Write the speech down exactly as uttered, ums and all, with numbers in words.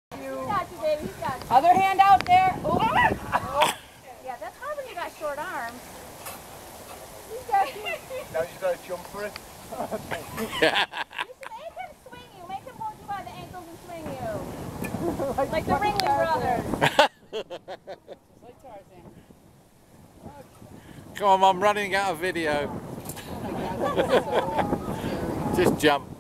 He's got you, baby. He's got you. Other hand out there. Oh. Yeah, that's hard when you got short arms. He's got you. Now you got to jump for it. You should make him swing you. Make him hold you by the ankles and swing you. like, like the Ringling Brothers. Like Tarzan. Come on, I'm running out of video. Oh my God, that's so scary. Just jump.